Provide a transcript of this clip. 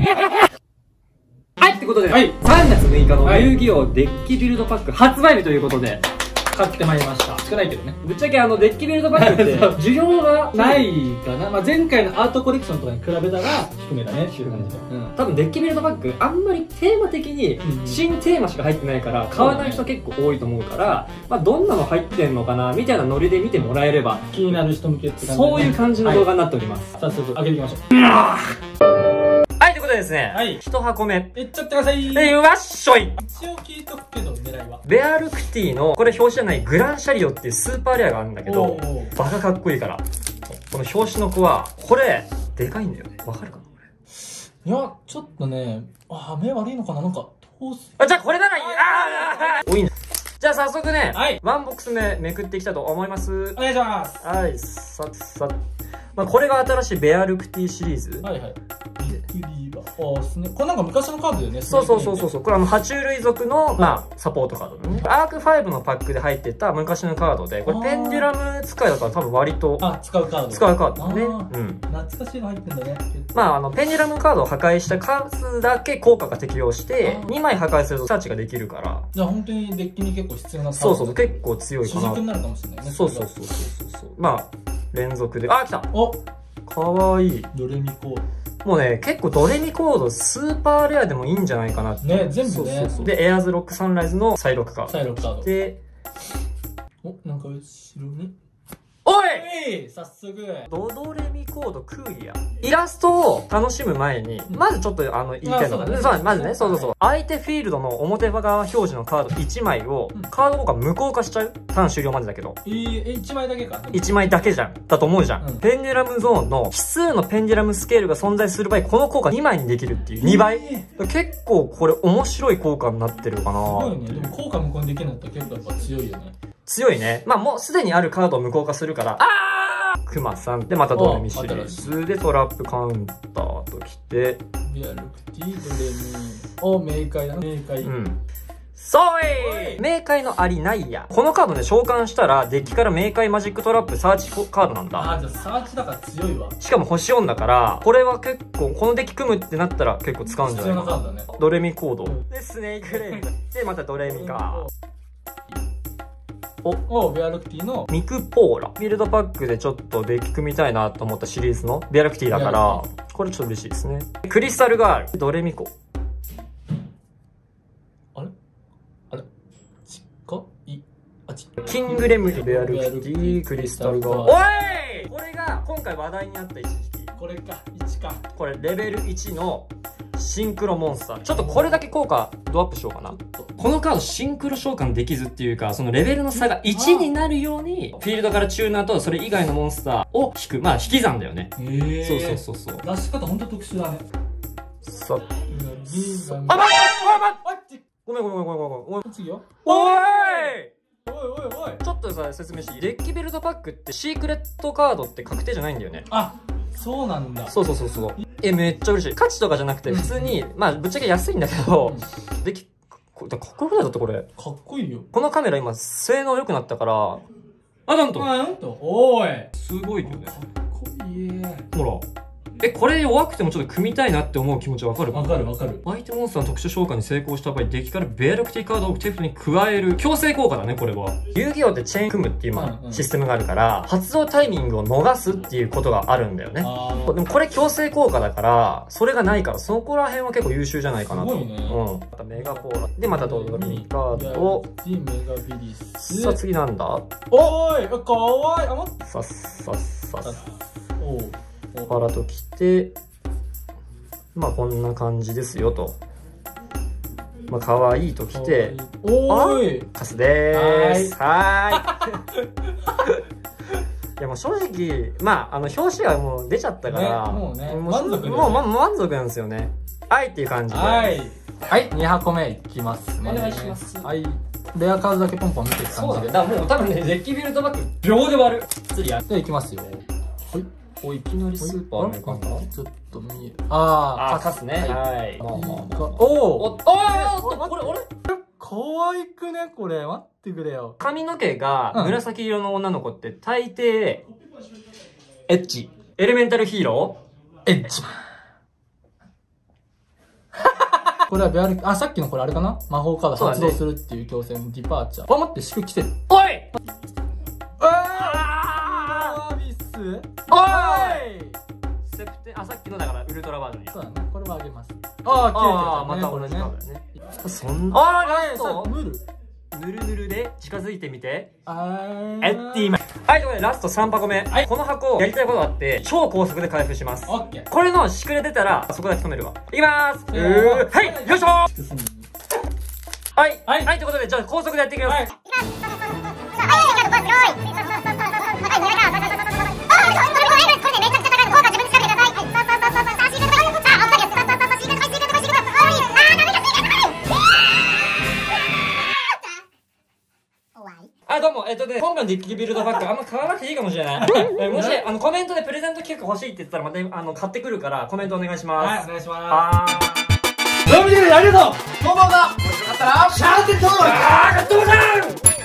はい、ってことで、はい、3月6日の遊戯王デッキビルドパック発売日ということで、 買ってまいりました。少ないけどね。 ぶっちゃけデッキビルドパックって需要がないかな。まあ前回のアートコレクションとかに比べたら低めだねっていう感じで。 多分デッキビルドパックあんまりテーマ的に新テーマしか入ってないから買わない人結構多いと思うから、まあどんなの入ってんのかなみたいなノリで見てもらえれば気になる人向けって感じで、 そういう感じの動画になっております。 早速開けていきましょう。 はい、ということでですね、1箱目いっちゃってください。 わっしょい。 一応聞いとくけど狙いはベアルクティのこれ表紙じゃないグランシャリオっていうスーパーレアがあるんだけど、バカかっこいいから、この表紙の子はこれでかいんだよね。わかるかなこれ。 いやちょっとね、目悪いのかな、なんか通す。 じゃあこれならいい。多いんだ。じゃあ早速ね、ワンボックス目めくっていきたいと思います。 お願いします。 はい、さまあこれが新しいベアルクティシリーズ。 はいはい。これなんか昔のカードだよね。 そう。これ爬虫類族の、まあ、サポートカードだね。アーク5のパックで入ってた昔のカードで、これペンデュラム使いだから多分割と。 使うカード。 使うカードだね。 懐かしいの入ってんだね。 まあ、ペンデュラムカードを破壊した数だけ効果が適用して、2枚破壊するとサーチができるから。 じゃあ本当にデッキに結構必要なカード。そう、結構強いかな。 主軸になるかもしれないね。 そう。まあ、連続で。来た。かわいい。 ドレミコード。 もうね、結構ドレミコードスーパーレアでもいいんじゃないかなって。 ね、全部ね。 で、エアーズロックサンライズのサイロックカード。 サイロックカード。 で、 なんか後ろに。 おい早速。 ドレミコードクーリア。イラストを楽しむ前に、まずちょっと言いたいのが、まずね、そう。相手フィールドの表側表示のカード1枚を、カード効果無効化しちゃう。ターン終了までだけど。 1枚だけか。 1枚だけじゃん。だと思うじゃん。ペンデュラムゾーンの奇数のペンデュラムスケールが存在する場合、この効果2枚にできるっていう。2倍。結構これ面白い効果になってるかな。すごいね。でも効果無効にできるのって結構やっぱ強いよね。 強いね。まあもうすでにあるカードを無効化するから、クマさんでまたドレミシリーズでトラップカウンターときて、 ベアルクティドレミ明快だね。明快。 そうい明快のありないや。このカードね、召喚したらデッキから明快マジックトラップサーチカードなんだ。 じゃあサーチだから強いわ。 しかも星4だから、これは結構、このデッキ組むってなったら結構使うんじゃないかな。 必要なカードだね。 ドレミコード。で、スネークレイブ。で、またドレミか。 ベアルクティのミクポーラ。ビルドパックでちょっとデッキ組みたいなと思ったシリーズのベアルクティだから、これちょっと嬉しいですね。クリスタルガール。ドレミコ。キングレムリ、ベアルクティ、クリスタルガール。おい！これが今回話題になった一時期。 これか、1か。 これレベル1のシンクロモンスター。ちょっとこれだけ効果ドアップしようかな。このカードシンクロ召喚できずっていうか、そのレベルの差が1になるように、フィールドからチューナーとそれ以外のモンスターを引く。まあ引き算だよね。そう。 出し方ほんと特殊だね。 さあ。ごめん。 次よ。 おい！ おい。 ちょっとさ、説明していい？デッキビルドパックってシークレットカードって確定じゃないんだよね。 そうなんだ。 そう。めっちゃ嬉しい。価値とかじゃなくて、普通に、まあ、ぶっちゃけ安いんだけど、デッキ、かっこよくないだってこれ。 かっこいいよ。 このカメラ今、性能良くなったから、なんと。 おい。 すごいよね。 かっこいい。 ほら。これ弱くてもちょっと組みたいなって思う気持ちわかる？ わかる。 相手モンスターの特殊召喚に成功した場合、デッキからベアルクティカードを手札に加える強制効果だね、これは。遊戯王ってチェーン組むっていうシステムがあるから、発動タイミングを逃すっていうことがあるんだよね。でもこれ強制効果だから、それがないから、そこら辺は結構優秀じゃないかなと。 すごいね。 またメガポーラ。で、またドドミカード。 メガビリス。 さあ次なんだ？ おいかわいい。 さっ。パラときて、まあこんな感じですよと。まあ可愛いときて、カスでーす。いやもう正直、まあ表紙はもう出ちゃったから、 もうね、 満足なんですよね。っていう感じで。 はい、2箱目いきますね。 お願いします。 レアカードだけポンポン見ていく感じで。 だからもう多分ね、デッキビルドバック秒で割る。 じゃあいきますよ。 いきなりスーパーの感じ。 ちょっと見える。 カスね。はい。 可愛くねこれ。待ってくれよ。 髪の毛が紫色の女の子って大抵、エッチ。エレメンタルヒーロー？エッチ。 これはベアル、あ、さっきのこれあれかな、魔法カード発動するっていう強制のディパーチャー。あ、待って、祝来てる。 おいビスおいさっきのだからウルトラバージョンや。 そうだね。これはあげます。ああ、 また同じカードだね。そんな。ああ、ムル。 ぬるぬるで近づいてみて。って言います。 はい、ということでラスト3箱目。はい、この箱やりたいことがあって、超高速で回復します。 オッケー。 これのシクレ出たら、そこだけ止めるわ。いきまーす。はい、よいしょー。はい、はい、ということで、じゃあ高速でやっていきます。どうも、今回のデッキビルドバッグあんま買わなくていいかもしれない。もし、コメントでプレゼント企画欲しいって言ったら、また、買ってくるから、コメントお願いします。 はい、お願いします。どうも見てくれてありがとう。こんばんは。もしよかったら、シャーテン登録。あー、ガットボタン